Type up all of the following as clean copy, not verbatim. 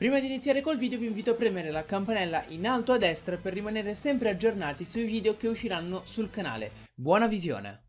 Prima di iniziare col video vi invito a premere la campanella in alto a destra per rimanere sempre aggiornati sui video che usciranno sul canale. Buona visione!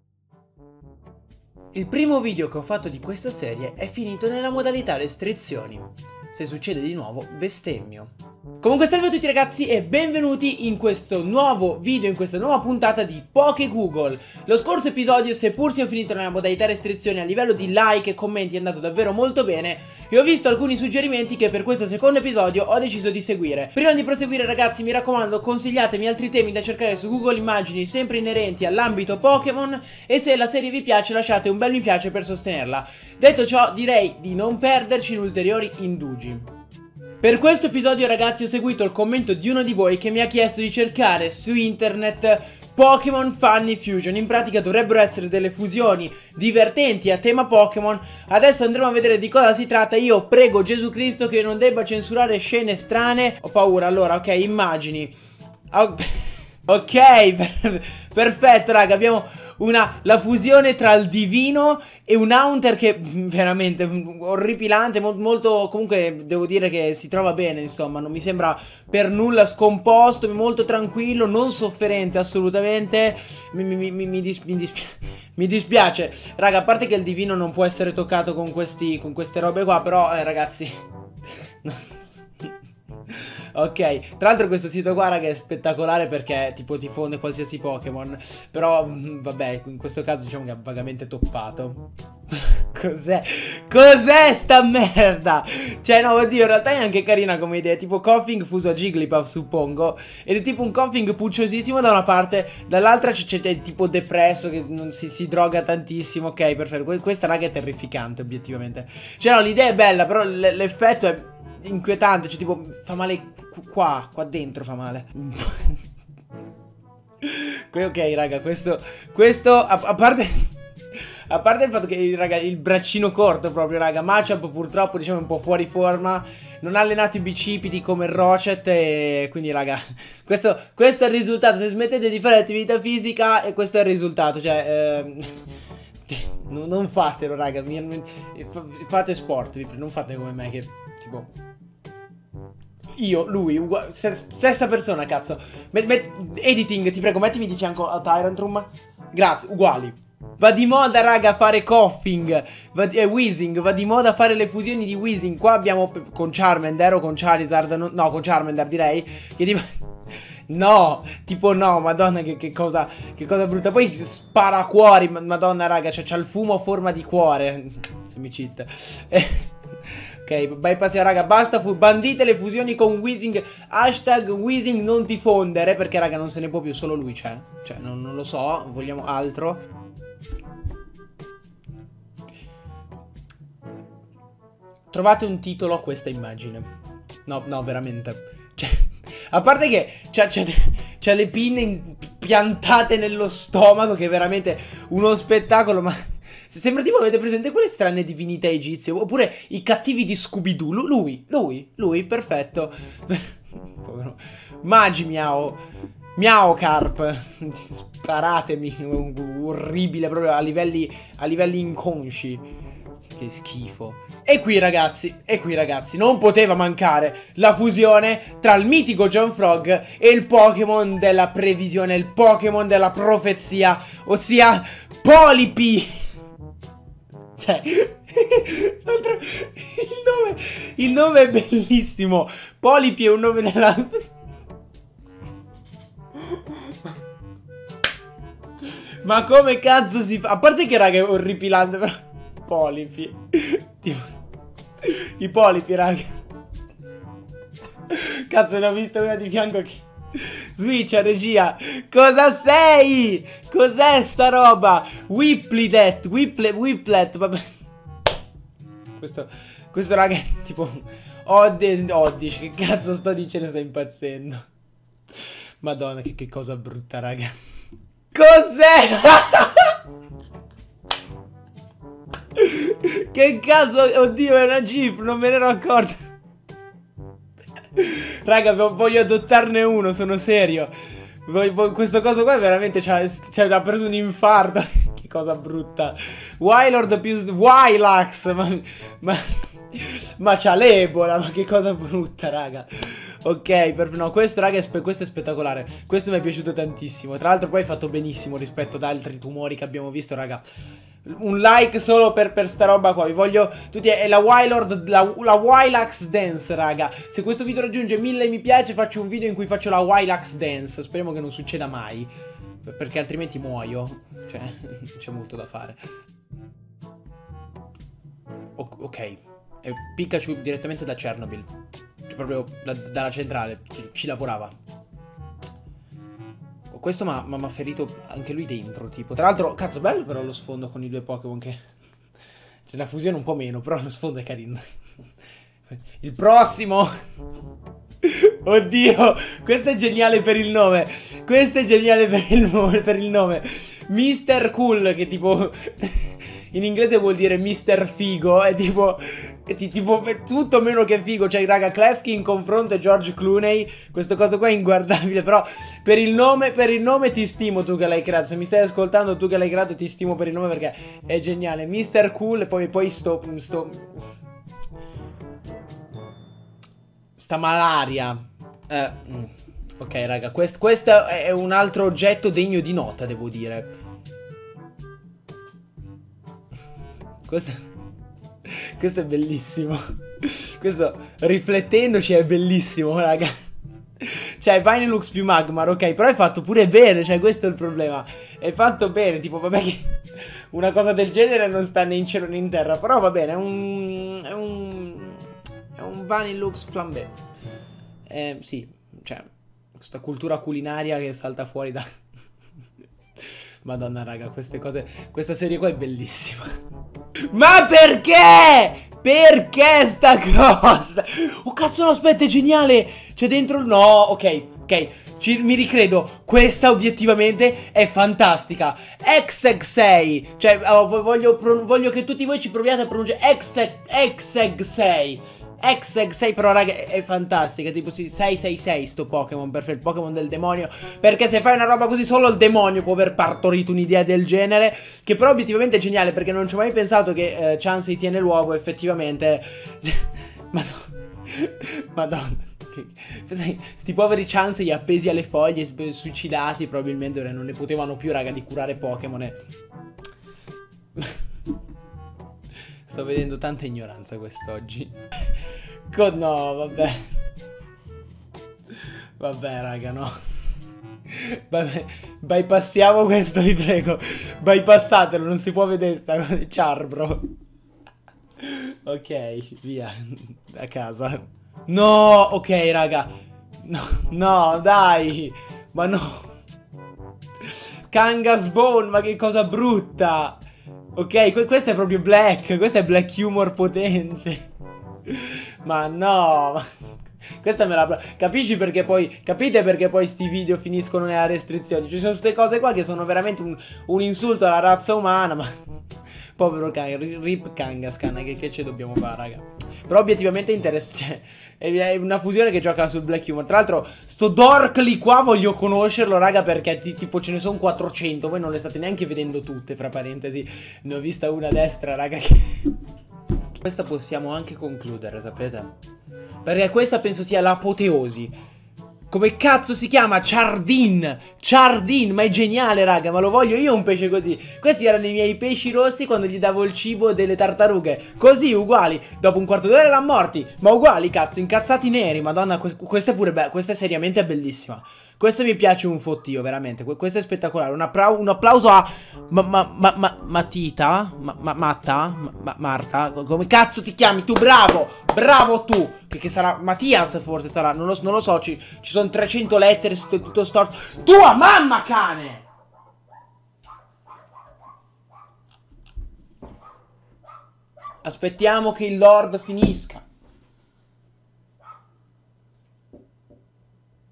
Il primo video che ho fatto di questa serie è finito nella modalità restrizioni. Se succede di nuovo, bestemmio. Comunque salve a tutti ragazzi e benvenuti in questo nuovo video, in questa nuova puntata di PokéGoogle. Lo scorso episodio, seppur sia finito nella modalità restrizioni, a livello di like e commenti è andato davvero molto bene e ho visto alcuni suggerimenti che per questo secondo episodio ho deciso di seguire. Prima di proseguire ragazzi, mi raccomando, consigliatemi altri temi da cercare su Google Immagini sempre inerenti all'ambito Pokémon e se la serie vi piace lasciate un bel mi piace per sostenerla. Detto ciò, direi di non perderci in ulteriori indugi. Per questo episodio ragazzi ho seguito il commento di uno di voi che mi ha chiesto di cercare su internet Pokémon Funny Fusion. In pratica dovrebbero essere delle fusioni divertenti a tema Pokémon. Adesso andremo a vedere di cosa si tratta. Io prego Gesù Cristo che non debba censurare scene strane. Ho paura. Allora, ok, immagini. Ok, perfetto raga, abbiamo la fusione tra il divino e un Haunter che veramente orripilante, molto, comunque devo dire che si trova bene, insomma, non mi sembra per nulla scomposto, molto tranquillo, non sofferente assolutamente, mi dispiace, raga, a parte che il divino non può essere toccato con queste robe qua, però ragazzi... Ok, tra l'altro questo sito qua raga è spettacolare perché tipo ti fonde qualsiasi Pokémon. Però vabbè, in questo caso diciamo che è vagamente toppato. Cos'è? Cos'è sta merda? Cioè no, oddio, in realtà è anche carina come idea. Tipo Koffing fuso a Jigglypuff suppongo. Ed è tipo un Koffing pucciosissimo da una parte, dall'altra c'è tipo depresso che non si droga tantissimo. Ok, perfetto, questa raga è terrificante obiettivamente. Cioè no, l'idea è bella, però l'effetto è inquietante. Cioè tipo fa male qua dentro fa male. Ok raga, questo a parte il fatto che raga, il braccino corto proprio raga, Machamp purtroppo diciamo è un po' fuori forma, non ha allenato i bicipiti come il Rochet e quindi raga questo è il risultato. Se smettete di fare attività fisica e questo è il risultato, cioè non fatelo raga, fate sport, non fate come me che tipo... Io, lui, stessa persona, cazzo. Editing, ti prego, mettimi di fianco a Tyrantrum. Grazie, uguali. Va di moda, raga, fare Koffing. Weezing, va di moda fare le fusioni di Weezing. Qua abbiamo con Charmander o con Charizard. No, con Charmander direi. Che tipo... No, tipo no, madonna che cosa brutta. Poi spara a cuori, madonna raga, c'ha il fumo a forma di cuore. Se mi cheat. Ok, bypassiamo raga, basta, bandite le fusioni con Weezing. Hashtag Weezing non ti fondere, perché raga non se ne può più, solo lui c'è. Cioè non lo so, vogliamo altro. Trovate un titolo a questa immagine. No, veramente. Cioè, a parte che c'ha le pinne piantate nello stomaco, che è veramente uno spettacolo, ma... Sembra tipo, avete presente quelle strane divinità egizie? Oppure i cattivi di Scooby-Doo. Lui, perfetto. Povero. Magi Miao Carp. Sparatemi. Orribile, proprio a livelli inconsci. Che schifo. E qui ragazzi, non poteva mancare la fusione tra il mitico John Frog e il Pokémon della previsione, il Pokémon della profezia, ossia Polipi. Cioè, il nome è bellissimo. Polipi è un nome della... Ma come cazzo si fa? A parte che raga è orripilante, però... Polipi. Tipo... I polipi raga. Cazzo, ne ho vista una di fianco che... Switch a regia. Cosa sei? Cos'è sta roba? Whipplet. Vabbè. Questo raga è tipo Oddish. Che cazzo sto dicendo? Sto impazzendo. Madonna che cosa brutta raga. Cos'è? Che cazzo? Oddio, è una GIF. Non me ne ero accorto. Raga, voglio adottarne uno, sono serio. Questo coso qua veramente ha preso un infarto. Che cosa brutta. Wylord più Wylax. Ma Ma c'ha l'Ebola, ma che cosa brutta, raga. Ok, no, questo, raga, questo è spettacolare. Questo mi è piaciuto tantissimo. Tra l'altro poi hai fatto benissimo rispetto ad altri tumori che abbiamo visto, raga. Un like solo per sta roba qua. Vi voglio tutti. È la Wylord, la Wilax Dance, raga. Se questo video raggiunge 1000 mi piace, faccio un video in cui faccio la Wilax Dance. Speriamo che non succeda mai, perché altrimenti muoio. Cioè, c'è molto da fare. Ok. È Pikachu direttamente da Chernobyl. Cioè proprio dalla centrale. Ci lavorava. Questo mi ha ferito anche lui dentro, tipo. Tra l'altro, cazzo, bello però lo sfondo con i due Pokémon che... C'è una fusione un po' meno, però lo sfondo è carino. Il prossimo... Oddio, questo è geniale per il nome. Questo è geniale per il nome. Mr. Cool, che tipo... In inglese vuol dire Mr. Figo. È tipo... È tutto meno che figo. Cioè, raga, Klefki in confronto a George Clooney. Questo coso qua è inguardabile. Però per il nome ti stimo, tu che l'hai creato. Se mi stai ascoltando, tu che l'hai creato, ti stimo per il nome perché è geniale. Mr. Cool. E poi sta malaria. Ok, raga, questo è un altro oggetto degno di nota, devo dire. Questo è bellissimo. Questo, riflettendoci, è bellissimo, raga. Cioè, Vinylux più Magmar, ok, però è fatto pure bene, cioè, questo è il problema. È fatto bene, tipo, vabbè che una cosa del genere non sta né in cielo né in terra, però va bene, è un Vinylux flambé. Sì, cioè, questa cultura culinaria che salta fuori da... Madonna, raga, queste cose... Questa serie qua è bellissima. Ma perché? Perché sta cosa? Oh, cazzo, no, aspetta, è geniale. C'è dentro... No, ok, mi ricredo. Questa obiettivamente è fantastica. Exeg6. Cioè, voglio che tutti voi ci proviate a pronunciare Exeg6. Exeg6, però raga è fantastica. Tipo 666 sto Pokémon, perfetto, il Pokémon del demonio. Perché se fai una roba così solo il demonio può aver partorito un'idea del genere. Che però obiettivamente è geniale, perché non ci ho mai pensato che Chansey tiene l'uovo effettivamente. Madonna. Sti poveri Chansey appesi alle foglie, suicidati probabilmente, non ne potevano più, raga, di curare Pokémon. Sto vedendo tanta ignoranza quest'oggi. No, vabbè. Vabbè, raga, no. Vabbè, bypassiamo questo, vi prego. Bypassatelo, non si può vedere sta cosa. Charbro. Ok, via. A casa. No, ok, raga. No, dai. Ma no. Kangaskhan, ma che cosa brutta. Ok, questo è proprio black. Questo è black humor potente. Ma no. Questa me la... Capisci perché poi... Capite perché poi sti video finiscono nella restrizione? Ci sono queste cose qua che sono veramente un insulto alla razza umana. Ma... Povero Rip Kangaskhan. Che ci dobbiamo fare, raga? Però obiettivamente è interessante. Cioè, è una fusione che gioca sul black humor. Tra l'altro, sto Dorkly qua voglio conoscerlo, raga, perché tipo ce ne sono 400. Voi non le state neanche vedendo tutte, fra parentesi. Ne ho vista una a destra, raga, che... Questa possiamo anche concludere, sapete? Perché questa penso sia l'apoteosi. Come cazzo si chiama? Chardin. Chardin, ma è geniale, raga, ma lo voglio io un pesce così. Questi erano i miei pesci rossi quando gli davo il cibo delle tartarughe. Così, uguali. Dopo un quarto d'ora erano morti, ma uguali, cazzo, incazzati neri. Madonna, questa è pure bella. Questa è seriamente bellissima. Questo mi piace un fottio, veramente. Questo è spettacolare. Un applauso a Matita. Marta. Come cazzo ti chiami tu? Bravo. Bravo tu. Che sarà Mattias, forse sarà. Non lo so. Ci sono 300 lettere su tutto storto. Tua mamma, cane. Aspettiamo che il Lord finisca.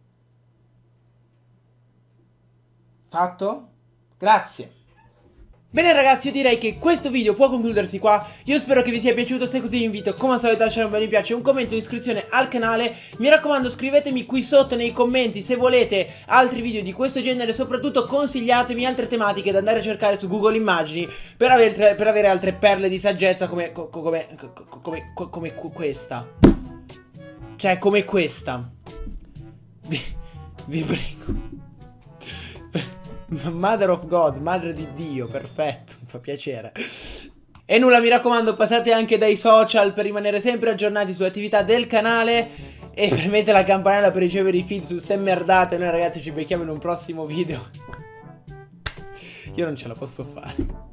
Fatto? Grazie. Bene ragazzi, io direi che questo video può concludersi qua. Io spero che vi sia piaciuto. Se è così vi invito come al solito a lasciare un bel mi piace, un commento, un'iscrizione al canale. Mi raccomando, scrivetemi qui sotto nei commenti se volete altri video di questo genere. Soprattutto consigliatemi altre tematiche da andare a cercare su Google Immagini per avere altre perle di saggezza come questa. Cioè come questa. Vi prego. Mother of God, madre di Dio, perfetto, mi fa piacere. E nulla, mi raccomando, passate anche dai social per rimanere sempre aggiornati sulle attività del canale e premete la campanella per ricevere i feed su ste merdate. Noi ragazzi ci becchiamo in un prossimo video. Io non ce la posso fare.